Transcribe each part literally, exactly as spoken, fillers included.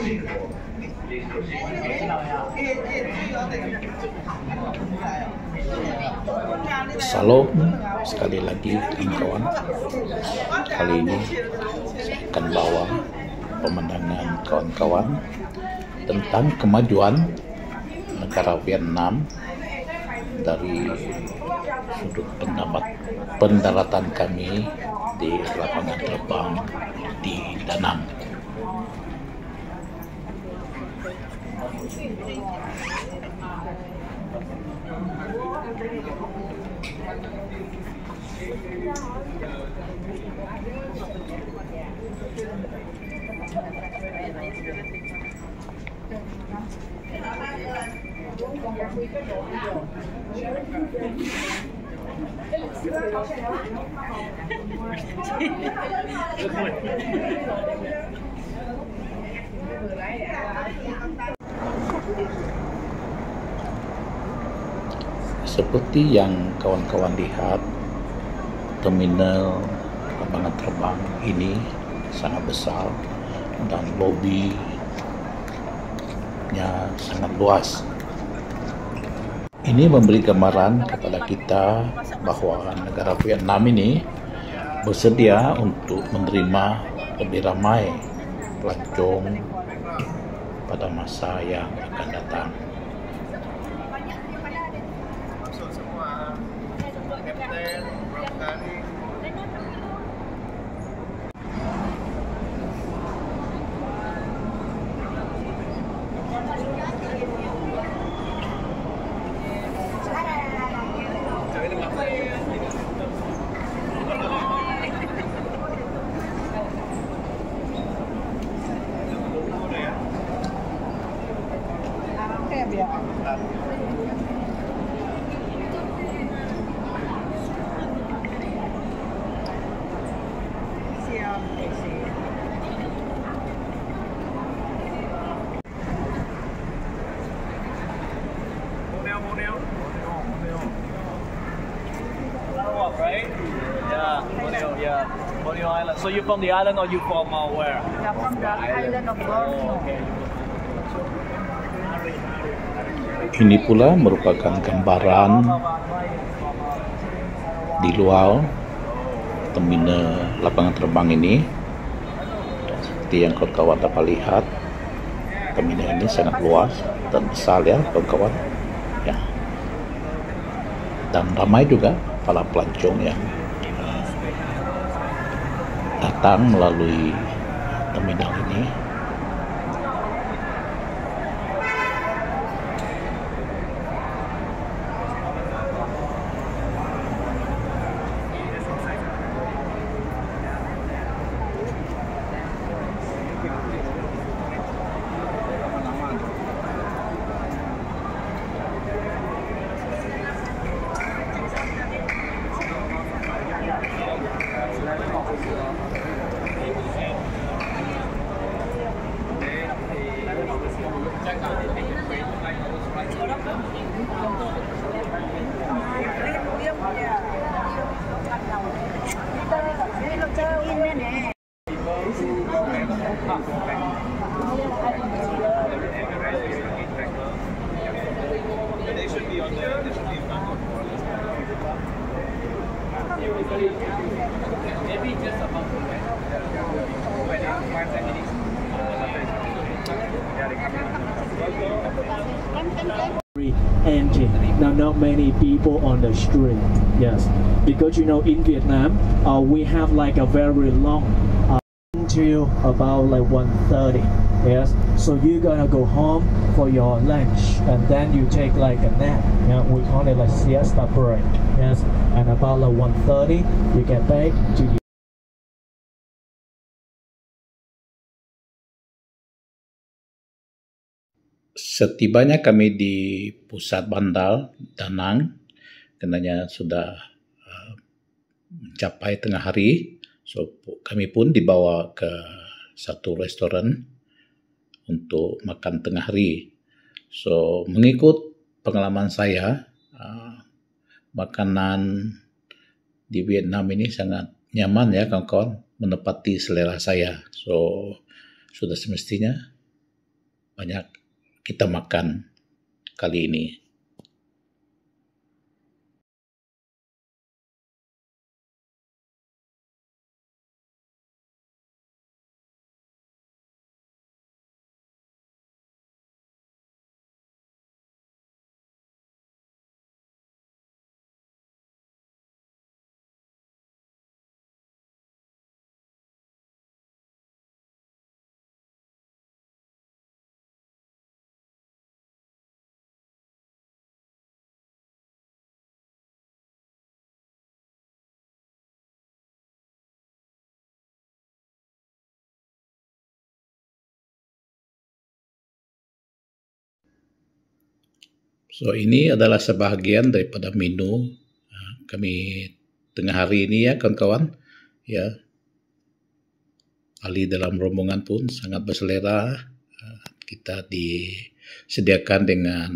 Salam sekali lagi kawan-kawan. Kali ini saya akan bawa pemandangan kawan-kawan tentang kemajuan negara Vietnam dari sudut pendapat pendaratan kami di lapangan terbang di Da Nang. Seperti yang kawan-kawan lihat, terminal lapangan terbang ini sangat besar dan lobinya sangat luas. Ini memberi gambaran kepada kita bahwa negara Vietnam ini bersedia untuk menerima lebih ramai pelancong pada masa yang akan datang. Right? Yeah, Borneo, yeah. Borneo Island. So you from the island or you from uh, where? Yeah, from the island of Borneo. Oh, okay. Ini pula merupakan gambaran di luar terminal lapangan terbang ini. Seperti yang kawan-kawan dapat lihat, terminal ini sangat luas dan besar ya kawan-kawan. Ya. Dan ramai juga para pelancong yang uh, datang melalui terminal ini. Engine. Now, not many people on the street. Yes, because you know in Vietnam, uh, we have like a very long uh, until about like one thirty. Yes, so you're gonna go home for your lunch, and then you take like a nap. Yeah, we call it like siesta break. Yes, and about like one thirty, you get back to your Setibanya kami di pusat bandar Da Nang, kenanya sudah uh, mencapai tengah hari, so kami pun dibawa ke satu restoran untuk makan tengah hari. So mengikut pengalaman saya, uh, makanan di Vietnam ini sangat nyaman ya kawan-kawan, menepati selera saya. So sudah semestinya banyak kita makan kali ini. So ini adalah sebahagian daripada menu uh, kami tengah hari ini ya kawan-kawan. Ya, ahli dalam rombongan pun sangat berselera. Uh, kita disediakan dengan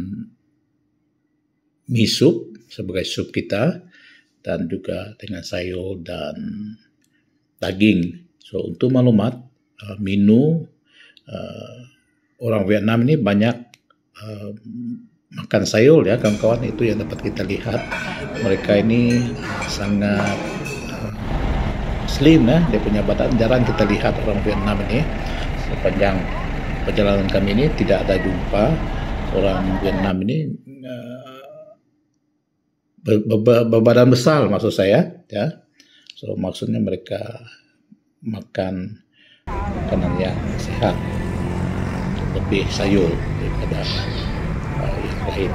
mie sup sebagai sup kita dan juga dengan sayur dan daging. So untuk maklumat, uh, menu uh, orang Vietnam ini banyak uh, makan sayur ya kawan-kawan, itu yang dapat kita lihat. Mereka ini sangat uh, slim ya, dia punya badan. Jarang kita lihat orang Vietnam ini. Sepanjang perjalanan kami ini tidak ada jumpa orang Vietnam ini uh, ber, ber, berbadan besar maksud saya ya. So maksudnya mereka makan makanan yang sehat, lebih sayur daripada uh, yang lain.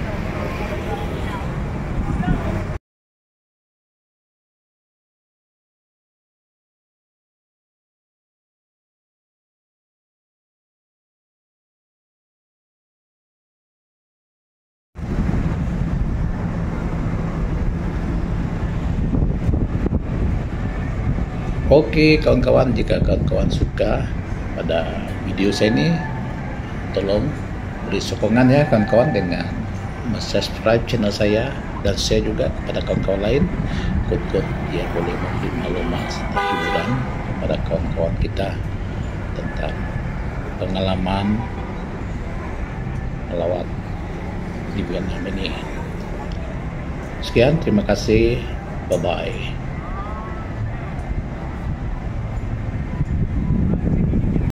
Oke kawan-kawan, jika kawan-kawan suka pada video saya ini, tolong beri sokongan ya kawan-kawan dengan subscribe channel saya, dan share juga kepada kawan-kawan lain. Kut-kut dia boleh memberi maklumat serta hiburan kepada kawan-kawan kita tentang pengalaman melawat di Vietnam ini. Sekian, terima kasih, bye bye.